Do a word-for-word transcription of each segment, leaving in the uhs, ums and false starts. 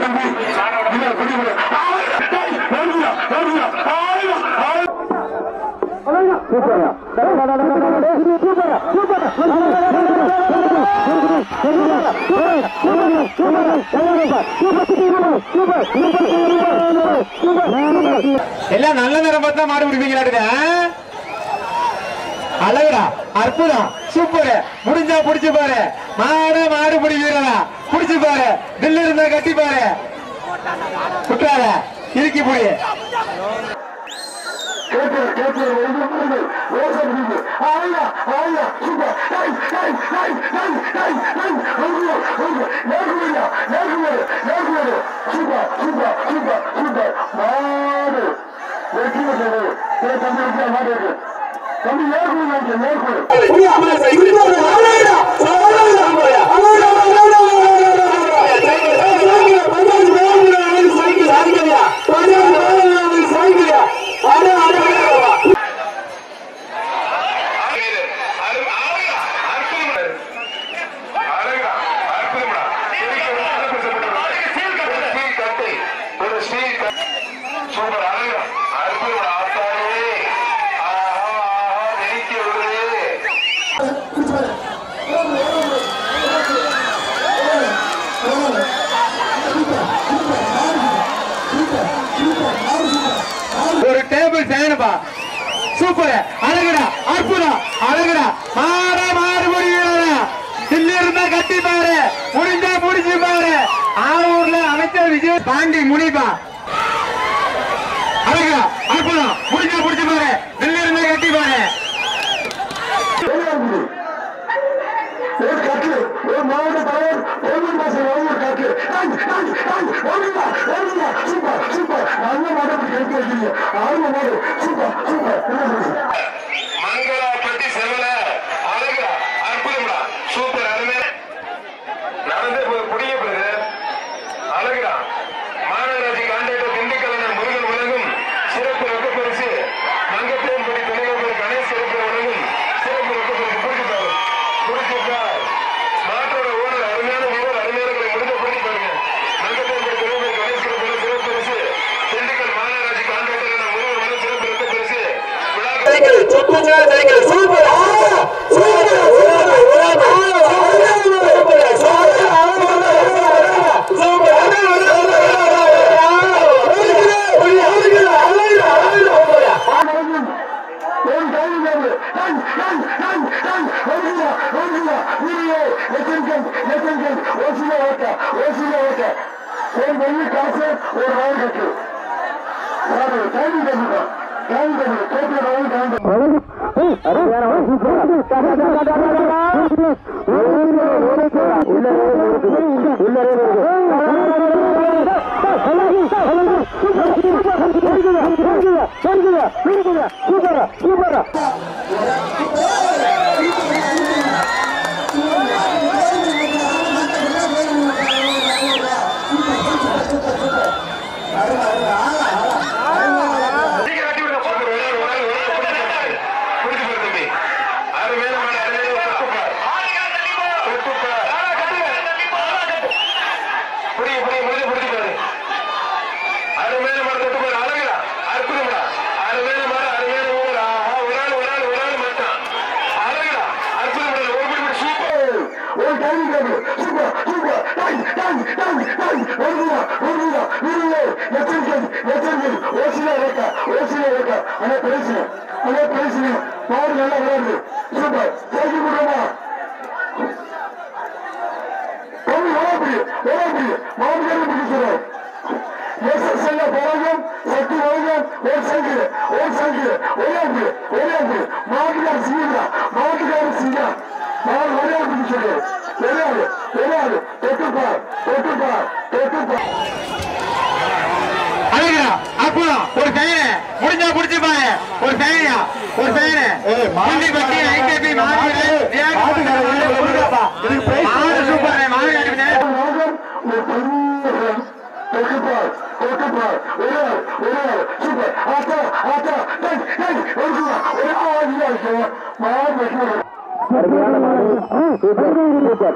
எல்லாம் நல்ல நேரம் பார்த்தா மாடு பிடிப்பீங்களா? அழகுடா, அற்புதம், சூப்பர். முடிஞ்சா புடிச்சு பாரு. மாடு மாடு பிடிக்கிறா, புடிச்சு பாரு. தில்லு இருந்தா கட்டி பாரு. குற்றால இறுக்கி புடி. ஒரு டேபிள் ஃபேனுப்பா. சூப்பர், அழகுடா, அற்புதம், அழகுடா. மாட மாடு முடிகிறா. தில்லு இருந்தா கட்டி பாரு. முடிஞ்சா முடிச்சு பாரு. ஆவூர்ல அமைச்சர் விஜய் பாண்டி முனிப்பா. அழகுடா, அற்புதம், முடிஞ்சா முடிச்சு பாரு. தில்லு இருந்தா கட்டி பாரு. மங்களாப்பட்டி செவல அழகுடா, அற்புதம்டா, சூப்பர், அருமை. நடந்தே புடிய பிறகு அழகுடா. மாநகராட்சி கான்ட்ராக்டர் திண்டுக்கல் முருகன் வழங்கும் சிறப்பு ரொக்க பரிசு. மங்கப்பேம்பட்டி துணைவர் கணேஷ் சிறப்பு வழங்கும் சிறப்பு ரொக்க பரிசு. புடிச்சுட்டாரு புடிச்சுட்டார். மாட்டோட ஓனர் அருமையான வீரர், அருமையானங்களை முடிஞ்ச புடிச்சு பாருங்க. மங்கப்பேம்பட்டி துணைவர் கணேஷ் சிறப்பு சிறப்பு பரிசு. திண்டுக்கல் மாநகராட்சி கான்ட்ராக்டர் முருகன் வழங்கும் சிறப்பு ரொக்க பரிசு. ஒரு ஃபேன் முடிஞ்சா புடிச்சு பாரு. ஒரு ஃபேன் ஒரு ஃபேன் மாண்டி பட்டி ஐகேபி மாடு மாடு சூப்பர் மாடு காட்டுனே. அருமையான மாடு சூப்பர் சூப்பர்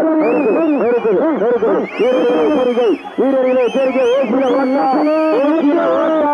எச்சரிக்கை வீரர்களே எச்சரிக்கை ஓசில ஓட்டா ஓசில ஓட்டா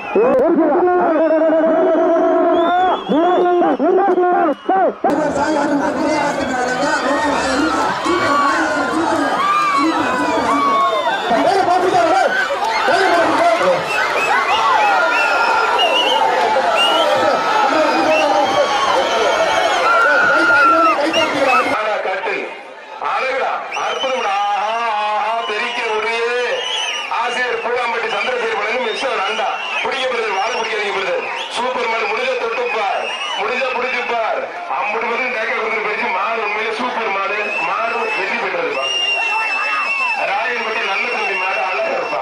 சூப்பர் மாடு முடிஞ்ச தொட்டுப்பார் முடிஞ்ச பிடிச்சுப்பார் ஐம்பது பேரும் டேக்க கொடுத்து பேசி மாடு உண்மையில சூப்பர் மாடு மாடு வெற்றி பெற்றதுப்பா ராயன்பட்டி நல்ல தம்பி மாடு அழகா இருப்பா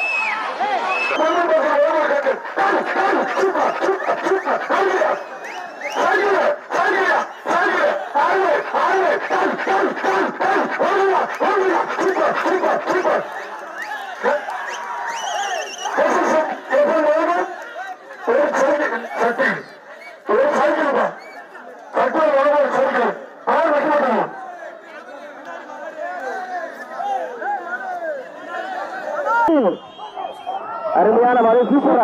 அருமையான மழை சூப்பரா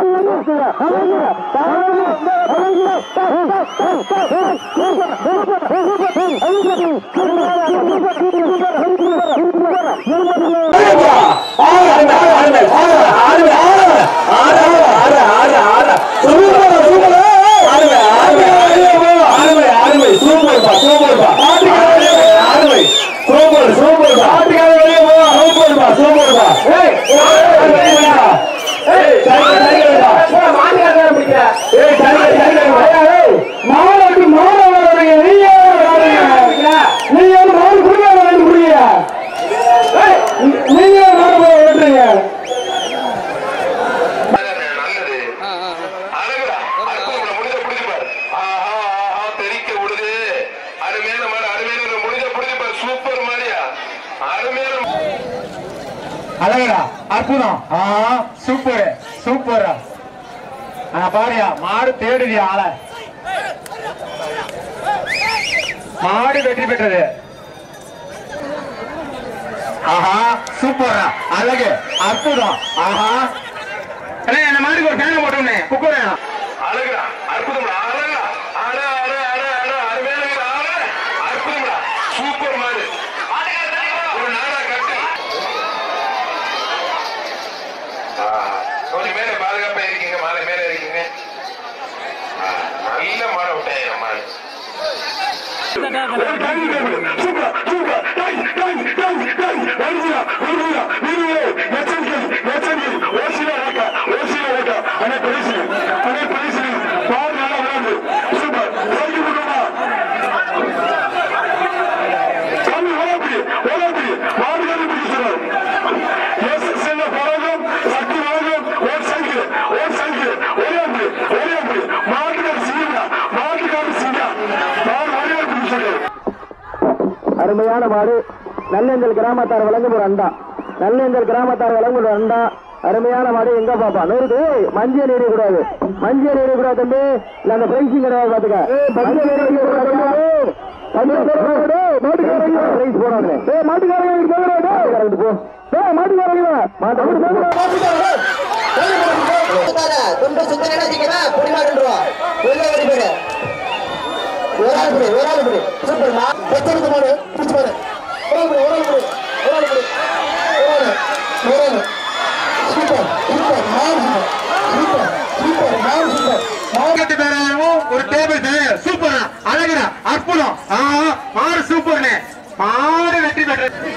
அழகடா அற்புதம் சூப்பர் சூப்பர் பாரியா மாடு தேடுதியா ஆள மாடு வெற்றி பெற்றது ஆஹா சூப்பர் அழகு அற்புதம் ஆஹா என்ன மாடுக்கு ஒரு ஃபேனை போட்டோம்னே குக்கர் அழகுடா அற்புதம் அழகா அட அட அட அட அருமையான ஆள அற்புதம்டா சூப்பர் மாடு ஒரு நாடா கட்டு கொஞ்சம் மேல பாதுகாப்பா இருக்கீங்க மாலை மேல இருக்கீங்க நல்ல மாடை விட்டேன் மாடு அருமையான மாடு நல்லேந்தல் கிராமத்தார் வழங்கும் ஒரு அண்டா நல்லேந்தல் கிராமத்தார் வழங்கும் ஒரு அண்டா அருமையான மாடு எங்க பாப்பா நூறுக்கு மஞ்சள் ஏறிய கூடாது மஞ்சள் ஏறிய கூடாது தம்பி இல்ல அந்த பிரைஸிங் கிடையாது பாத்துக்க மஞ்சள் ஏறிய கூடாது பிரைஸ் போடாது மாட்டுக்காரங்க போ மாட்டுக்காரங்க தொண்டு சுத்தம் நினைச்சீங்கன்னா பொடி மாட்டுருவோம் வெளில ஓடி போயிடு ஒரு ஆள் படி ஒரு ஆள் படி சூப்பர் மா பத்து மாடு பிடிச்சு பாரு ஒரு ஆள் படி ஒரு ஆள் படி ஒரு ஆள் படி ஒரு ஆள் ஒரு ஆள் சூப்பர் சூப்பர் மாடு சூப்பர் சூப்பர் மாடு சூப்பர் மார்க்கெட் பேராவும் ஒரு டேபிள் ஃபேன் சூப்பரா அழகுடா அற்புதம் மாடு சூப்பர்னே மாடு வெற்றி பெற்றது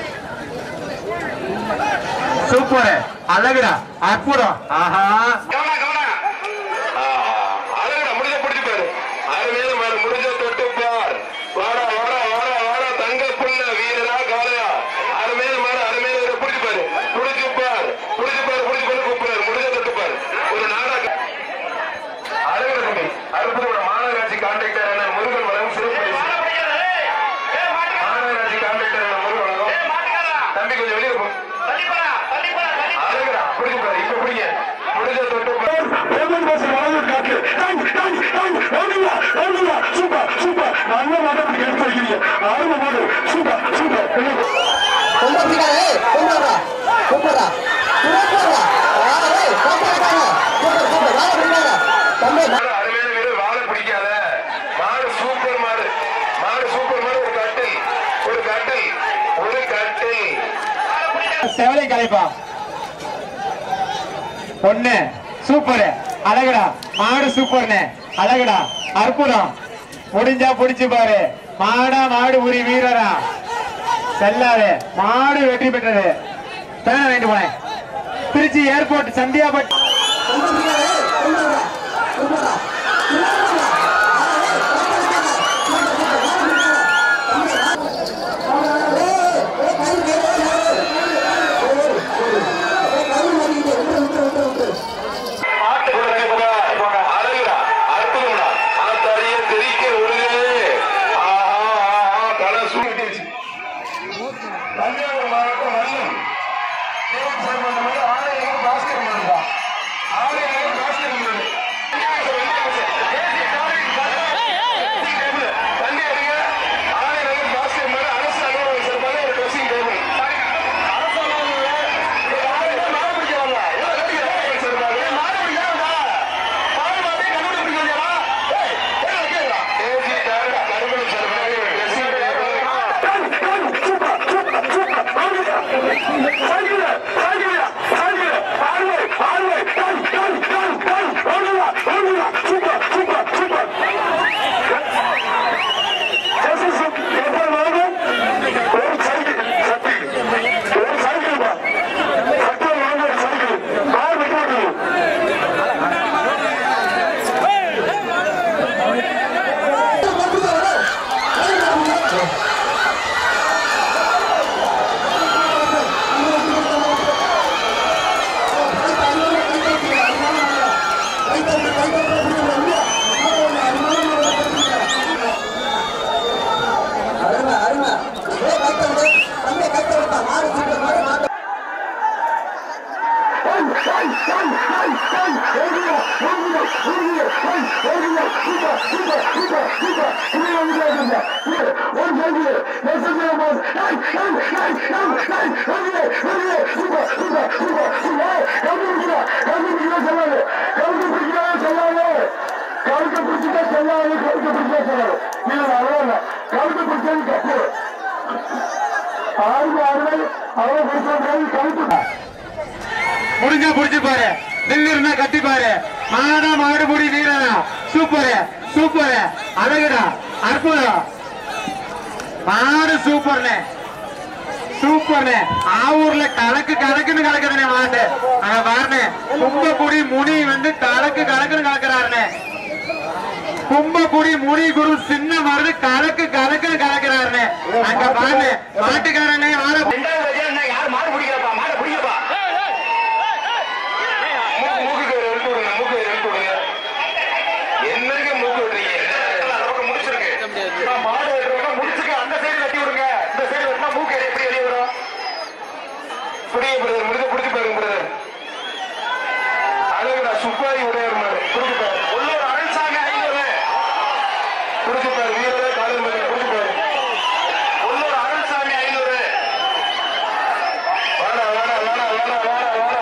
சூப்பர் அழகுடா அற்புதம் ஆஹா கவனா கவனா அழகுடா முடிஞ்ச பிடிச்சு பாரு அருமையான மாடு முடிஞ்ச தொட்டு பார் வாடா வாடா வாடா வாடா தங்க புள்ள வீரரா காலையா அருமையான மாடு அருமையான ஒரு பிடிச்சு பாரு பிடிச்சு பார் பிடிச்சு பாரு பிடிச்சு பாரு கூப்பிடுறாரு முடிஞ்ச தொட்டு பாரு ஒரு நாடா அழகுடா தம்பி அற்புதமான மாநகராட்சி கான்ட்ராக்டர் என்ன முருகன் வழங்கும் சிறப்பு மாநகராட்சி கான்ட்ராக்டர் என்ன முருகன் வழங்கும் தம்பி கொஞ்சம் வெளியே போ அழகுடா பிடிச்சு பாரு இப்ப பிடிங்க முடிஞ்ச தொட்டு மாட்டை அப்படி எடுத்து வைக்கிறீங்க அருமை மாடு சூப்பர் சூப்பர் கொண்டு பிடிக்காதே கொண்டு வரா சூப்பரா சூப்பரா வாடே காப்பாத்தாங்க சூப்பர் சூப்பர் வாடே பிடிக்காத தம்பி அருமையான வீடு வாழை பிடிக்காத மாடு சூப்பர் மாடு மாடு சூப்பர் மாடு ஒரு கட்டில் ஒரு கட்டில் ஒரு கட்டில் செவலை கலைப்பா ஒண்ணு சூப்பர் அழகுடா மாடு சூப்பர்னு அழகுடா அற்புதம் முடிஞ்சா புடிச்சு பாரு மாடா மாடு உரி வீரரா செல்லாது மாடு வெற்றி பெற்றது பேன வேண்டு போனேன் திருச்சி ஏர்போர்ட் சந்தியாபட் கொண்டு பிடிக்காதே கொண்டு வரா சூப்பரா முடிஞ்சா புடிச்சு பாரு தில்லு இருந்தா கட்டி பாரு மாடா மாடு முடி வீரனா சூப்பர் சூப்பர் அழகுடா அற்புதம் மாடு சூப்பர்னே சூப்பர்னே ஆவூர்ல கலக்கு கலக்குன்னு கலக்குதுனே மாடு அங்க பாருனே கும்பக்குடி முனி வந்து கலக்கு கலக்குன்னு கலக்குறாருனே கும்பக்குடி முனி குரு சின்ன மருந்து கலக்கு கலக்குன்னு கலக்குறாருனே அங்க பாருனே மாட்டுக்காரனே ஆட யார் மாடு பிடிக்கிறப்பா மாடு பிடிக்கப்பா மூக்கு எடுத்து விடுங்க மூக்கு எடுத்து விடுங்க என்னங்க மூக்கு விடுறீங்க முடிச்சிருக்கு மாடு எடுத்து முடிச்சுக்க அந்த சைடு வெட்டி விடுங்க இந்த சைடு வெட்டினா மூக்கு எப்படி வெளியே வரும் புரிய பிரதர் முடிஞ்ச பிடிச்சி பாருங்க பிரதர் அழகுடா சுப்பாரி உடையார் மாடு பிடிச்சி பாரு உள்ளூர் அருள்சாமி ஐநூறு பிடிச்சி பாரு வீரர் காலையில் பிடிச்சி பாரு உள்ளூர் அருள்சாமி ஐநூறு வாடா வாடா வாடா வாடா வாடா வாடா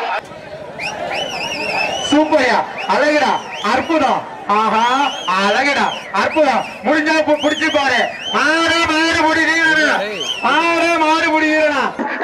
சூப்பர்யா அழகுடா அற்புதம் ஆஹா அழகுடா அற்புதம் முடிஞ்சா புடிச்சு பாரு மாடு மாடு முடி வீரனா மாடு மாடு முடி வீரனா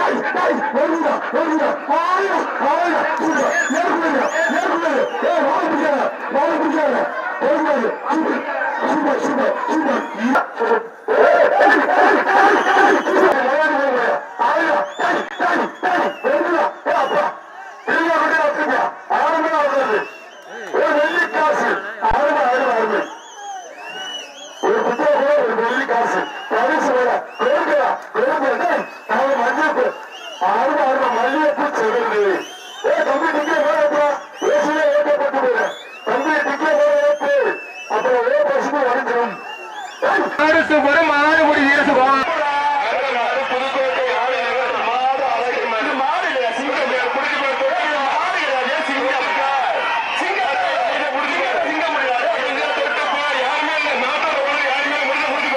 மாடு சூப்பர் மாடு முடி வீர சுகம் புதுக்கோட்டை ஆளுநர் மாடு அழகு மாடு மாடு இல்லையா சிங்கம் பிடிச்சி மாடு கிடையாது சிங்கம் சிங்கம் சிங்கம் முடியாது தொட்டு போ யாருமே இல்லை நாட்டோட யாருமே முடிஞ்ச முடிச்சு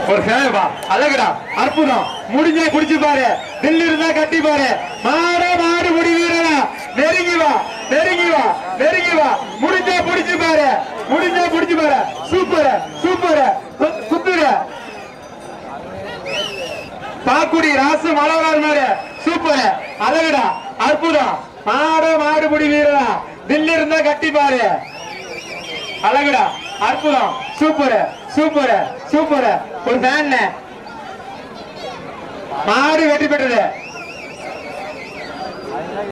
ஒரு சேவா அழகுடா அற்புதம் முடிஞ்சா புடிச்சு பாரு தில்லு இருந்தா கட்டி பாரு மாட மாடு முடி வீரனா நெருங்கி வா நெருங்கி வா நெருங்கி வா முடிஞ்சா புடிச்சு பாரு முடிஞ்சா புடிச்சு பாரு சூப்பர் சூப்பர் சுத்துற பாக்குடி ராசு மலவரார் மாடு சூப்பர் அழகுடா அற்புதம் மாட மாடு முடி வீரனா தில்லு இருந்தா கட்டி பாரு அழகுடா அற்புதம் சூப்பர் சூப்பர் சூப்பர் ஒரு ஃபேன் மாடு வெற்றி பெற்றது.